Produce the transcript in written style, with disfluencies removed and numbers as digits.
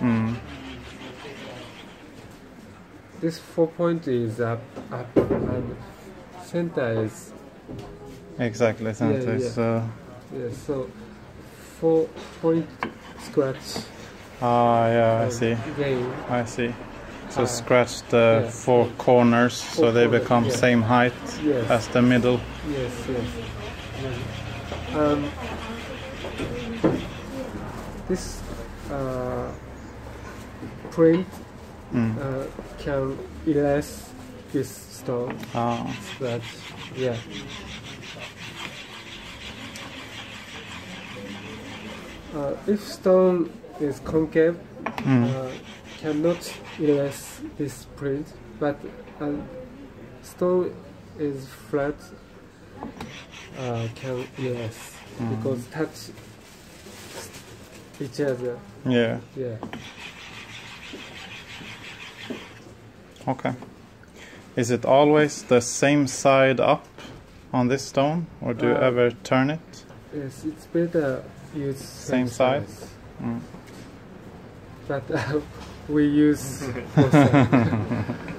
This 4-point is up, and center is exactly center. So so 4-point scratch. Ah, yeah, I see. Gain. I see. So scratch the 4 corners so they become same height as the middle. Yes. This print can erase this stone. Scratch. Yeah. If stone is concave, cannot erase this print, but stone is flat, can erase because touch each other. Yeah. Yeah. Okay. Is it always the same side up on this stone, or do you ever turn it? Yes, it's better use same side. But we use both sides.